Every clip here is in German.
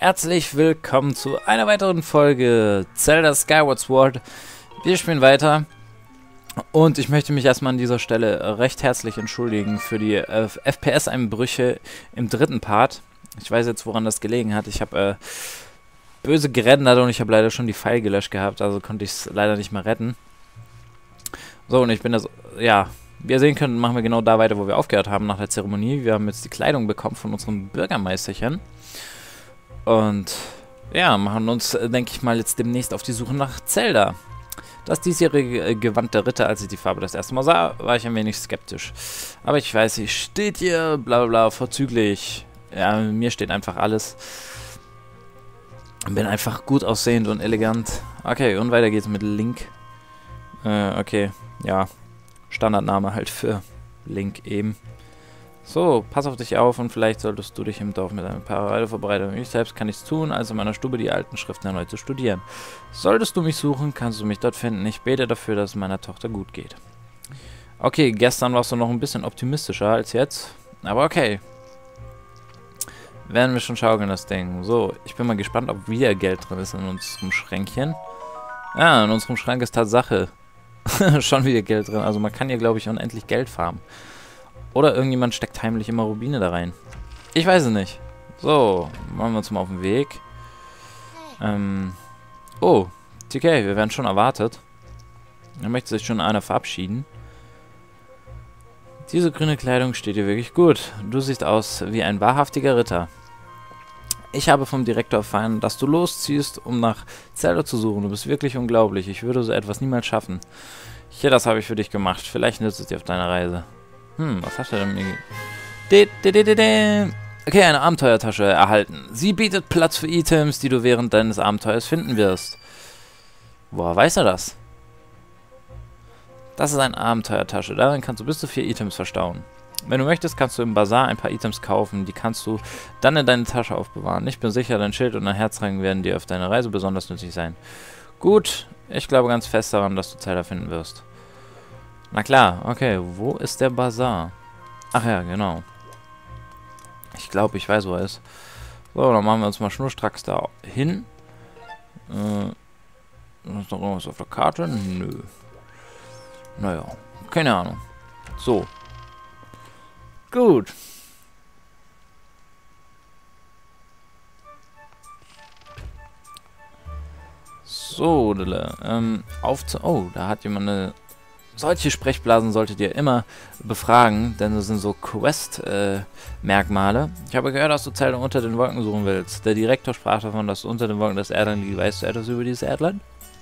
Herzlich willkommen zu einer weiteren Folge Zelda Skyward Sword. Wir spielen weiter und ich möchte mich erstmal an dieser Stelle recht herzlich entschuldigen für die FPS-Einbrüche im dritten Part. Ich weiß jetzt, woran das gelegen hat. Ich habe böse gerendert und ich habe leider schon die File gelöscht gehabt, also konnte ich es leider nicht mehr retten. So, und ich bin das, ja, wie ihr sehen könnt, machen wir genau da weiter, wo wir aufgehört haben nach der Zeremonie. Wir haben jetzt die Kleidung bekommen von unserem Bürgermeisterchen. Und ja, machen uns, denke ich mal, jetzt demnächst auf die Suche nach Zelda. Das diesjährige Gewand der Ritter, als ich die Farbe das erste Mal sah, war ich ein wenig skeptisch. Aber ich weiß, sie steht hier, bla bla bla, vorzüglich. Ja, mir steht einfach alles. Bin einfach gut aussehend und elegant. Okay, und weiter geht's mit Link. Okay, ja. Standardname halt für Link eben. So, pass auf dich auf und vielleicht solltest du dich im Dorf mit einer Parade vorbereiten. Ich selbst kann nichts tun, als in meiner Stube die alten Schriften erneut zu studieren. Solltest du mich suchen, kannst du mich dort finden. Ich bete dafür, dass es meiner Tochter gut geht. Okay, gestern warst du noch ein bisschen optimistischer als jetzt. Aber okay. Werden wir schon schaukeln, das Ding. So, ich bin mal gespannt, ob wieder Geld drin ist in unserem Schränkchen. Ja, in unserem Schrank ist Tatsache schon wieder Geld drin. Also man kann hier, glaube ich, unendlich Geld farmen. Oder irgendjemand steckt heimlich immer Rubine da rein. Ich weiß es nicht. So, machen wir uns mal auf den Weg. Oh, TK, wir werden schon erwartet. Da möchte sich schon einer verabschieden. Diese grüne Kleidung steht dir wirklich gut. Du siehst aus wie ein wahrhaftiger Ritter. Ich habe vom Direktor erfahren, dass du losziehst, um nach Zelda zu suchen. Du bist wirklich unglaublich. Ich würde so etwas niemals schaffen. Hier, das habe ich für dich gemacht. Vielleicht nützt es dir auf deiner Reise. Was hast du denn mir... Okay, eine Abenteuertasche erhalten. Sie bietet Platz für Items, die du während deines Abenteuers finden wirst. Woher weiß er das? Das ist eine Abenteuertasche. Darin kannst du bis zu 4 Items verstauen. Wenn du möchtest, kannst du im Bazar ein paar Items kaufen. Die kannst du dann in deine Tasche aufbewahren. Ich bin sicher, dein Schild und dein Herzrang werden dir auf deiner Reise besonders nützlich sein. Gut, ich glaube ganz fest daran, dass du Zelda finden wirst. Na klar, okay, wo ist der Bazar? Ach ja, genau. Ich glaube, ich weiß, wo er ist. So, dann machen wir uns mal schnurstracks da hin. Ist noch irgendwas auf der Karte? Nö. Naja, keine Ahnung. So. Gut. So, oh, da hat jemand eine... Solche Sprechblasen solltet ihr immer befragen, denn das sind so Quest-Merkmale. Ich habe gehört, dass du Zelda unter den Wolken suchen willst. Der Direktor sprach davon, dass du unter den Wolken das Erdland liegt. Weißt du etwas über dieses Erdland?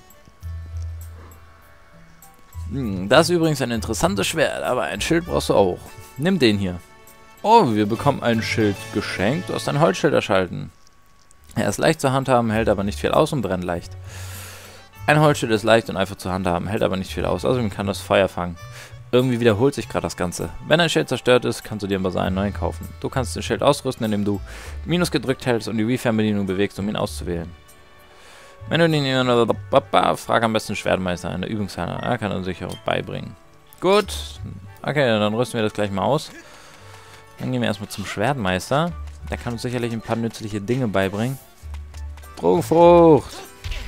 Das ist übrigens ein interessantes Schwert, aber ein Schild brauchst du auch. Nimm den hier. Oh, wir bekommen ein Schild geschenkt. Du hast ein Holzschild erhalten. Er ist leicht zu handhaben, hält aber nicht viel aus und brennt leicht. Ein Holzschild ist leicht und einfach zu handhaben, hält aber nicht viel aus. Außerdem kann das Feuer fangen. Irgendwie wiederholt sich gerade das Ganze. Wenn ein Schild zerstört ist, kannst du dir im Bazar einen neuen kaufen. Du kannst den Schild ausrüsten, indem du Minus gedrückt hältst und die Wii-Fernbedienung bewegst, um ihn auszuwählen. Wenn du ihn frag am besten Schwertmeister in der Übungshalle. Er kann uns sicher beibringen. Gut. Okay, dann rüsten wir das gleich mal aus. Dann gehen wir erstmal zum Schwertmeister. Der kann uns sicherlich ein paar nützliche Dinge beibringen. Drogenfrucht.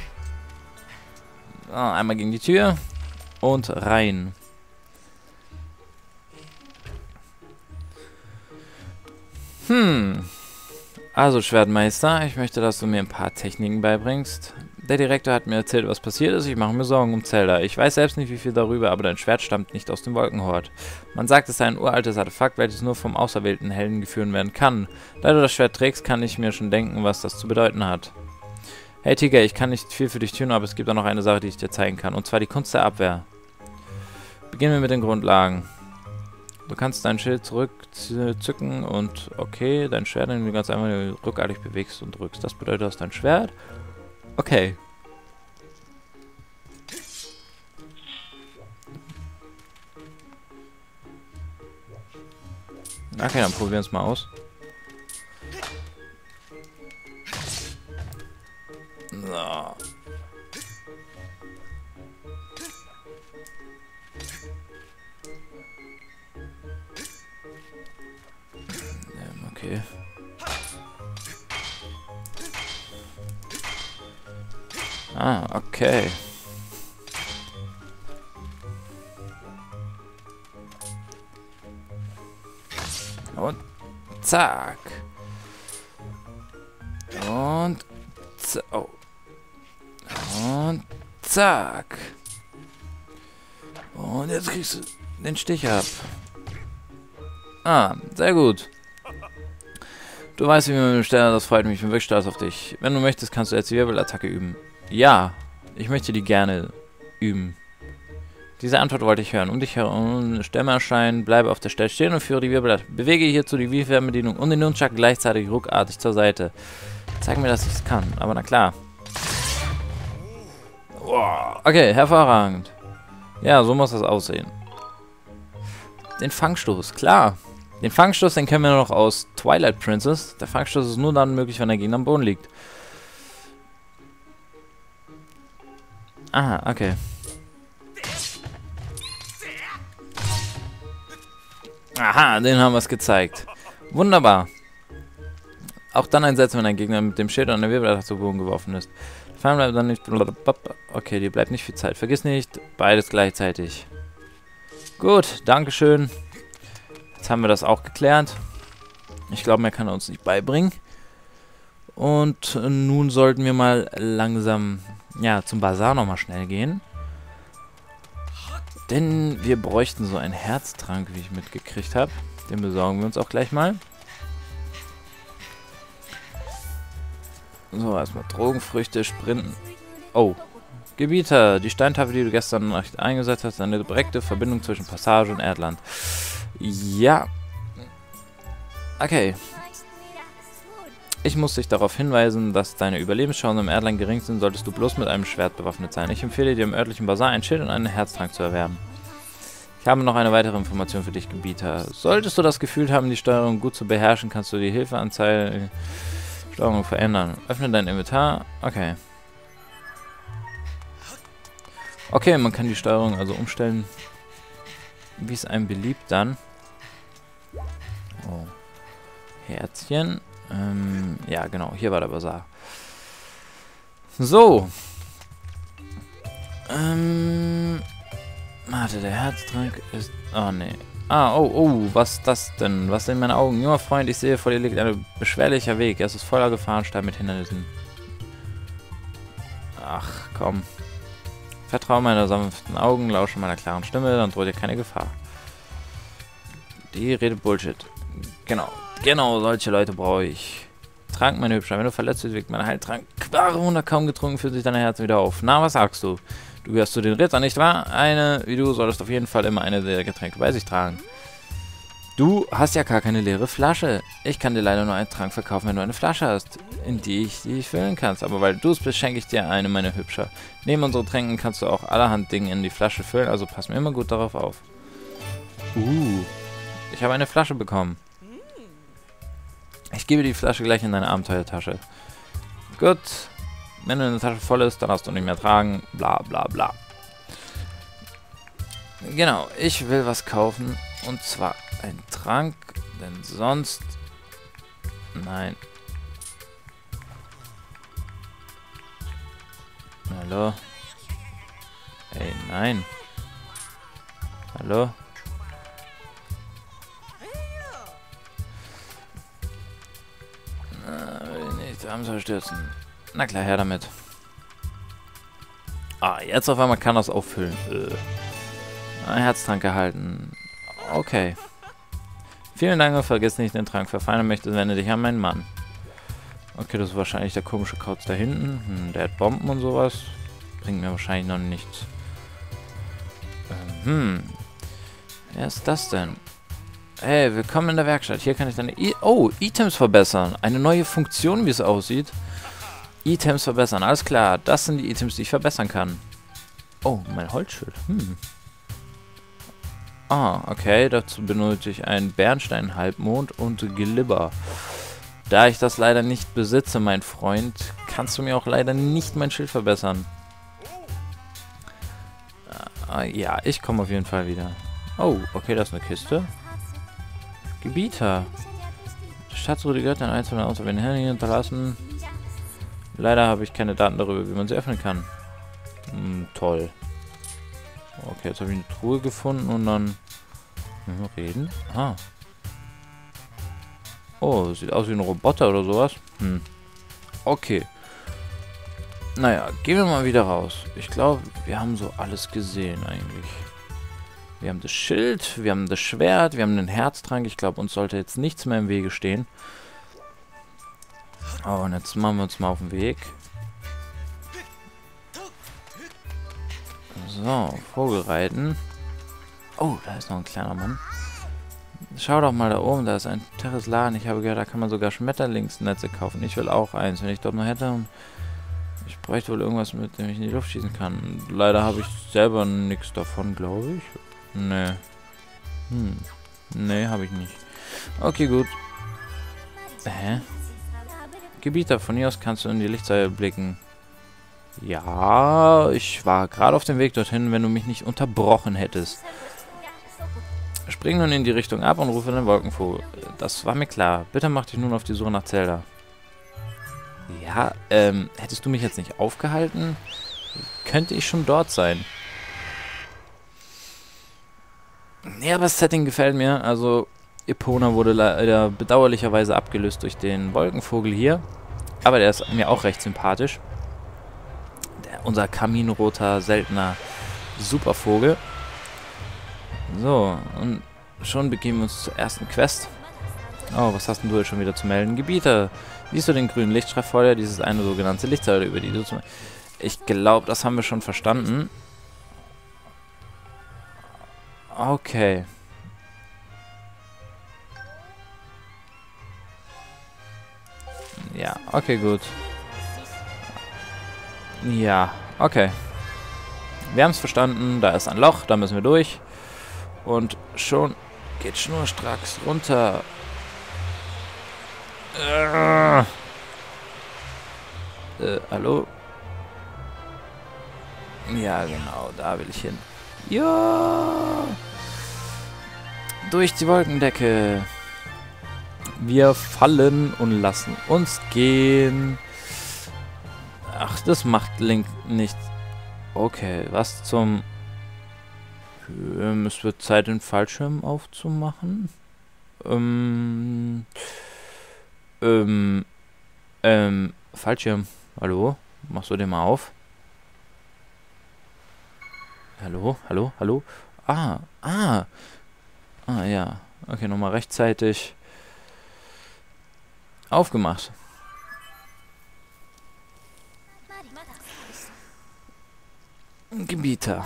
So, einmal gegen die Tür und rein. Also Schwertmeister, ich möchte, dass du mir ein paar Techniken beibringst. Der Direktor hat mir erzählt, was passiert ist. Ich mache mir Sorgen um Zelda. Ich weiß selbst nicht, wie viel darüber, aber dein Schwert stammt nicht aus dem Wolkenhort. Man sagt, es sei ein uraltes Artefakt, welches nur vom auserwählten Helden geführt werden kann. Da du das Schwert trägst, kann ich mir schon denken, was das zu bedeuten hat. Hey Tiger, ich kann nicht viel für dich tun, aber es gibt auch noch eine Sache, die ich dir zeigen kann. Und zwar die Kunst der Abwehr. Beginnen wir mit den Grundlagen. Du kannst dein Schild zurückzücken und okay, dein Schwert, indem du ganz einfach rückgängig bewegst und drückst. Das bedeutet, du hast dein Schwert. Okay. Okay, dann probieren wir es mal aus. So. Okay. Ah, okay. Und zack. Und oh. Und zack. Und jetzt kriegst du den Stich ab. Ah, sehr gut. Du weißt, wie man mit dem Stern, das freut mich. Ich bin wirklich stolz auf dich. Wenn du möchtest, kannst du jetzt die Wirbelattacke üben. Ja, ich möchte die gerne üben. Diese Antwort wollte ich hören. Um dich herum Stämme erscheinen, bleibe auf der Stelle stehen und führe die Wirbelattacke. Bewege hierzu die Wii-Fernbedienung und den Nunchuck gleichzeitig ruckartig zur Seite. Zeig mir, dass ich es kann. Aber na klar. Okay, hervorragend. Ja, so muss das aussehen. Den Fangstoß, klar. Den Fangstoß, den kennen wir noch aus Twilight Princess. Der Fangstoß ist nur dann möglich, wenn der Gegner am Boden liegt. Aha, okay. Aha, den haben wir es gezeigt. Wunderbar. Auch dann einsetzen, wenn ein Gegner mit dem Schild und der Wirbel zu Boden geworfen ist. Fallen bleibt dann nicht... Okay, dir bleibt nicht viel Zeit. Vergiss nicht, beides gleichzeitig. Gut, dankeschön. Jetzt haben wir das auch geklärt. Ich glaube, mehr kann er uns nicht beibringen. Und nun sollten wir mal langsam, ja, zum Bazar nochmal schnell gehen. Denn wir bräuchten so einen Herztrank, wie ich mitgekriegt habe. Den besorgen wir uns auch gleich mal. So, erstmal Drogenfrüchte, Sprinten. Oh, Gebieter. Die Steintafel, die du gestern Nacht eingesetzt hast, eine direkte Verbindung zwischen Passage und Erdland. Ja. Okay. Ich muss dich darauf hinweisen, dass deine Überlebenschancen im Erdland gering sind, solltest du bloß mit einem Schwert bewaffnet sein. Ich empfehle dir im örtlichen Bazar ein Schild und einen Herztrank zu erwerben. Ich habe noch eine weitere Information für dich, Gebieter. Solltest du das Gefühl haben, die Steuerung gut zu beherrschen, kannst du die Hilfeanzeige Steuerung verändern. Öffne dein Inventar. Okay. Okay, man kann die Steuerung also umstellen, wie es einem beliebt dann. Oh. Herzchen. Ja, genau. Hier war der Bazar. So. Warte, der Herztrank ist... Oh, nee. Ah, oh, was ist das denn? Was sind meine Augen? Junger Freund, ich sehe, vor dir liegt ein beschwerlicher Weg. Es ist voller Gefahren, steil mit Hindernissen. Ach, komm. Vertraue meiner sanften Augen, lausche meiner klaren Stimme, dann droht dir keine Gefahr. Die redet Bullshit. Genau, solche Leute brauche ich. Trank, meine Hübsche. Wenn du verletzt bist, wirkt mein Heiltrank. Wahre Wunder, kaum getrunken, fühlt sich dein Herz wieder auf. Na, was sagst du? Du gehörst zu den Rittern, nicht wahr? Eine wie du solltest auf jeden Fall immer eine der Getränke bei sich tragen. Du hast ja gar keine leere Flasche. Ich kann dir leider nur einen Trank verkaufen, wenn du eine Flasche hast, in die ich füllen kannst. Aber weil du es bist, schenke ich dir eine, meine Hübsche. Neben unseren Tränken kannst du auch allerhand Dinge in die Flasche füllen, also pass mir immer gut darauf auf. Ich habe eine Flasche bekommen. Ich gebe die Flasche gleich in deine Abenteuertasche. Gut. Wenn deine Tasche voll ist, dann hast du nicht mehr tragen. Bla bla bla. Genau, ich will was kaufen. Und zwar ein Trank. Denn sonst... Nein. Hallo? Hey, nein. Hallo? Abenteuer stürzen. Na klar, her damit. Ah, jetzt auf einmal kann das auffüllen. Ein Herztrank erhalten. Okay. Vielen Dank und vergiss nicht, den Trank verfeinern möchtest, wende dich an meinen Mann. Okay, das ist wahrscheinlich der komische Kauz da hinten. Der hat Bomben und sowas. Bringt mir wahrscheinlich noch nichts. Wer ist das denn? Hey, willkommen in der Werkstatt. Hier kann ich deine Items verbessern. Eine neue Funktion, wie es aussieht. Items verbessern. Alles klar. Das sind die Items, die ich verbessern kann. Oh, mein Holzschild. Ah, okay. Dazu benötige ich einen Bernstein-Halbmond und Glibber. Da ich das leider nicht besitze, mein Freund, kannst du mir auch leider nicht mein Schild verbessern. Ja, ich komme auf jeden Fall wieder. Oh, okay, das ist eine Kiste. Gebieter. Die Stadtruhe gehört ein einzelner außer den Herren hinterlassen. Leider habe ich keine Daten darüber, wie man sie öffnen kann. Toll. Okay, jetzt habe ich eine Truhe gefunden und dann... reden? Ah. Oh, sieht aus wie ein Roboter oder sowas. Okay. Naja, gehen wir mal wieder raus. Ich glaube, wir haben so alles gesehen eigentlich. Wir haben das Schild, wir haben das Schwert, wir haben den Herztrank. Ich glaube, uns sollte jetzt nichts mehr im Wege stehen. Oh, und jetzt machen wir uns mal auf den Weg. So, Vogelreiten. Oh, da ist noch ein kleiner Mann. Schau doch mal da oben, da ist ein teures Laden. Ich habe gehört, da kann man sogar Schmetterlingsnetze kaufen. Ich will auch eins, wenn ich dort noch hätte. Und ich bräuchte wohl irgendwas, mit dem ich in die Luft schießen kann. Leider habe ich selber nichts davon, glaube ich. Nee. Nee, habe ich nicht. Okay, gut. Hä? Gebieter, von hier aus kannst du in die Lichtsäule blicken. Ja, ich war gerade auf dem Weg dorthin, wenn du mich nicht unterbrochen hättest. Spring nun in die Richtung ab und rufe den Wolkenvogel. Das war mir klar. Bitte mach dich nun auf die Suche nach Zelda. Ja, hättest du mich jetzt nicht aufgehalten, könnte ich schon dort sein. Ja, aber das Setting gefällt mir. Also, Epona wurde leider bedauerlicherweise abgelöst durch den Wolkenvogel hier. Aber der ist mir auch recht sympathisch. Unser kaminroter, seltener Supervogel. So, und schon begeben wir uns zur ersten Quest. Oh, was hast denn du jetzt schon wieder zu melden? Gebieter, siehst du den grünen Lichtstrahl vor dir? Dies ist eine sogenannte Lichtsäule, über die du zu... Ich glaube, das haben wir schon verstanden. Okay. Ja, okay, gut. Ja, okay. Wir haben es verstanden. Da ist ein Loch, da müssen wir durch. Und schon geht schnurstracks runter. Hallo? Ja, genau, da will ich hin. Ja! Durch die Wolkendecke. Wir fallen und lassen uns gehen. Ach, das macht Link nicht. Okay, was zum... Es wird Zeit, den Fallschirm aufzumachen. Fallschirm. Hallo? Machst du den mal auf? Hallo? Hallo? Hallo? Ah, ja. Okay, nochmal rechtzeitig aufgemacht. Gebieter.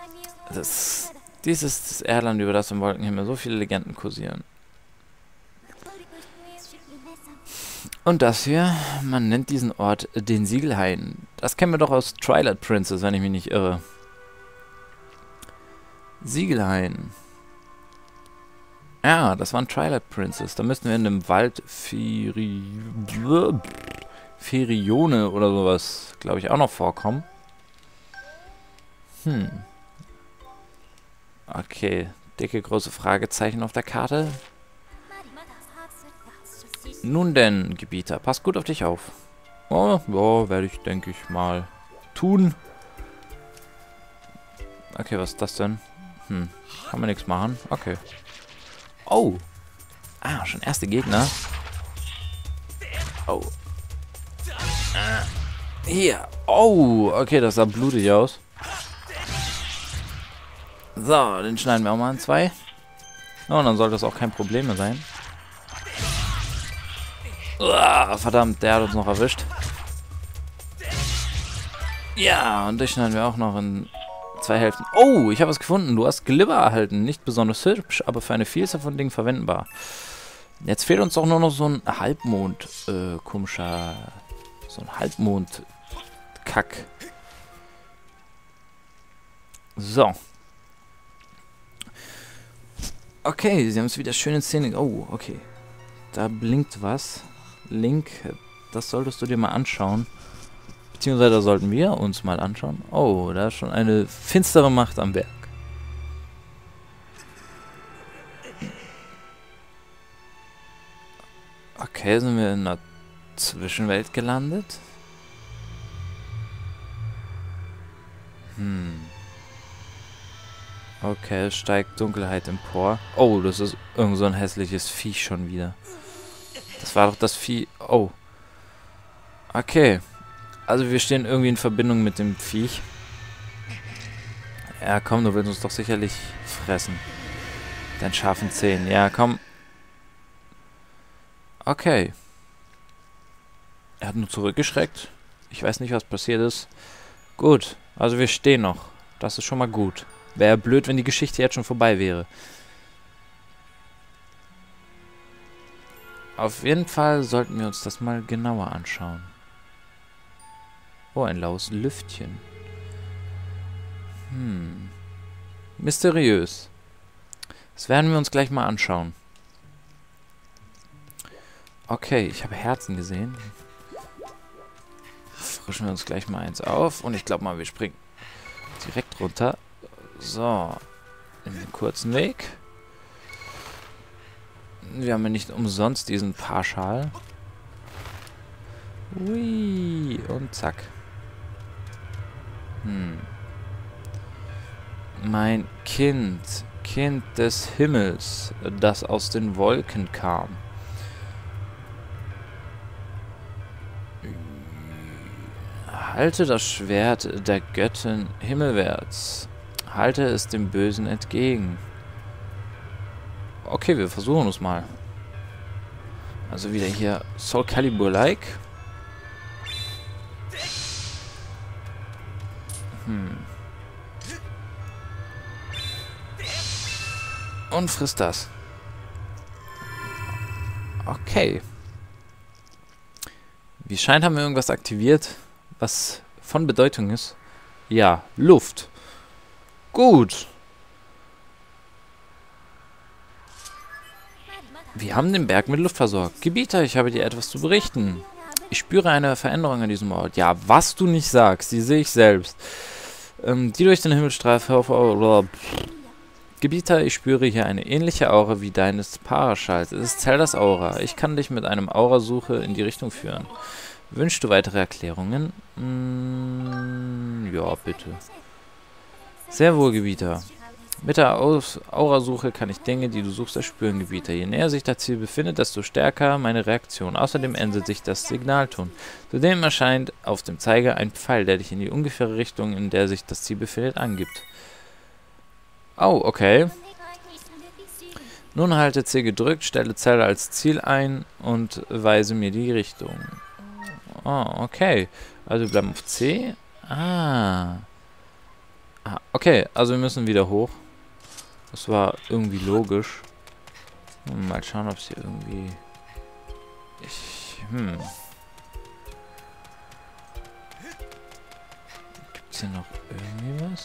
Dies ist das Erdland, über das im Wolkenhimmel so viele Legenden kursieren. Und das hier, man nennt diesen Ort den Siegelhain. Das kennen wir doch aus Twilight Princess, wenn ich mich nicht irre. Siegelhain. Ja, das war ein Twilight Princess. Da müssten wir in dem Wald Ferione oder sowas, glaube ich, auch noch vorkommen. Okay, dicke große Fragezeichen auf der Karte. Nun denn, Gebieter, pass gut auf dich auf. Oh, ja, werde ich, denke ich, mal tun. Okay, was ist das denn? Kann man nichts machen. Okay. Oh. Ah, schon erste Gegner. Oh. Hier. Oh, okay, das sah blutig aus. So, den schneiden wir auch mal in zwei. Oh, und dann sollte das auch kein Problem mehr sein. Uah, verdammt, der hat uns noch erwischt. Ja, und dich schneiden wir auch noch in zwei Hälften. Oh, ich habe was gefunden. Du hast Glibber erhalten. Nicht besonders hübsch, aber für eine Vielzahl von Dingen verwendbar. Jetzt fehlt uns doch nur noch so ein Halbmond, komischer... So ein Halbmond-Kack. So. Okay, sie haben es wieder schön in Szene... Oh, okay. Da blinkt was. Link, das solltest du dir mal anschauen. Beziehungsweise da sollten wir uns mal anschauen. Oh, da ist schon eine finstere Macht am Werk. Okay, sind wir in einer Zwischenwelt gelandet. Okay, es steigt Dunkelheit empor. Oh, das ist irgend so ein hässliches Viech schon wieder. Das war doch das Vieh... Oh. Okay. Also wir stehen irgendwie in Verbindung mit dem Viech. Ja, komm, du willst uns doch sicherlich fressen. Deinen scharfen Zähnen. Ja, komm. Okay. Er hat nur zurückgeschreckt. Ich weiß nicht, was passiert ist. Gut, also wir stehen noch. Das ist schon mal gut. Wäre blöd, wenn die Geschichte jetzt schon vorbei wäre. Auf jeden Fall sollten wir uns das mal genauer anschauen. Oh, ein laues Lüftchen. Mysteriös. Das werden wir uns gleich mal anschauen. Okay, ich habe Herzen gesehen. Frischen wir uns gleich mal eins auf. Und ich glaube mal, wir springen direkt runter. So. In den kurzen Weg. Wir haben ja nicht umsonst diesen Paarschal. Ui. Und zack. Mein Kind. Kind des Himmels, das aus den Wolken kam. Halte das Schwert der Göttin himmelwärts. Halte es dem Bösen entgegen. Okay, wir versuchen es mal. Also wieder hier Soul Calibur-like. Und frisst das. Okay. Wie scheint, haben wir irgendwas aktiviert, was von Bedeutung ist. Ja, Luft. Gut. Wir haben den Berg mit Luft versorgt. Gebieter, ich habe dir etwas zu berichten. Ich spüre eine Veränderung an diesem Ort. Ja, was du nicht sagst, die sehe ich selbst. Die durch den Himmelstreif... Gebieter, ich spüre hier eine ähnliche Aura wie deines Paraschals. Es ist Zeldas Aura. Ich kann dich mit einem Aurasuche in die Richtung führen. Wünschst du weitere Erklärungen? Ja, bitte. Sehr wohl, Gebieter. Mit der Aurasuche kann ich Dinge, die du suchst, erspüren, Gebieter. Je näher sich das Ziel befindet, desto stärker meine Reaktion. Außerdem ändert sich das Signalton. Zudem erscheint auf dem Zeiger ein Pfeil, der dich in die ungefähre Richtung, in der sich das Ziel befindet, angibt. Oh, okay. Nun halte C gedrückt, stelle Zelda als Ziel ein und weise mir die Richtung. Oh, okay. Also wir bleiben auf C. Okay, also wir müssen wieder hoch. Das war irgendwie logisch. Mal schauen, ob es hier irgendwie... Gibt es hier noch irgendwie was?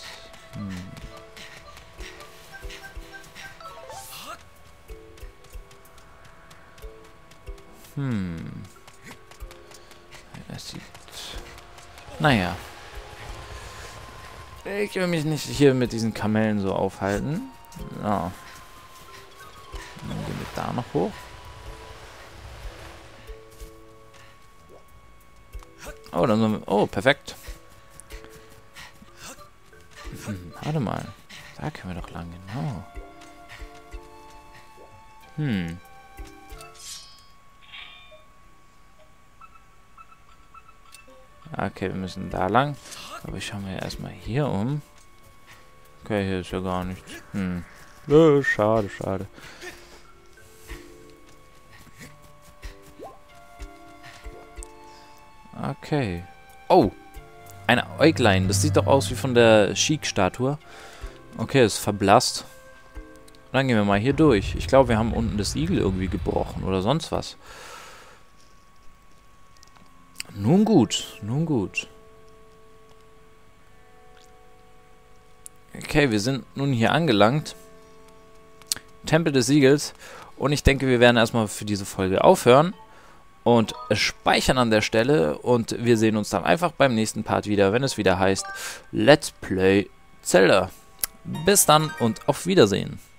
Es sieht... Naja. Ich will mich nicht hier mit diesen Kamellen so aufhalten. Ja. Dann gehen wir da noch hoch. Oh, dann sind wir... Oh, perfekt. Warte mal. Da können wir doch lang, genau. Okay, wir müssen da lang. Aber ich schaue mir erstmal hier um. Okay, hier ist ja gar nichts. Schade, schade. Okay. Oh! Eine Äuglein. Das sieht doch aus wie von der Chic-Statue. Okay, ist verblasst. Dann gehen wir mal hier durch. Ich glaube, wir haben unten das Siegel irgendwie gebrochen oder sonst was. Nun gut, nun gut. Okay, wir sind nun hier angelangt. Tempel des Siegels. Und ich denke, wir werden erstmal für diese Folge aufhören. Und speichern an der Stelle. Und wir sehen uns dann einfach beim nächsten Part wieder, wenn es wieder heißt Let's Play Zelda. Bis dann und auf Wiedersehen.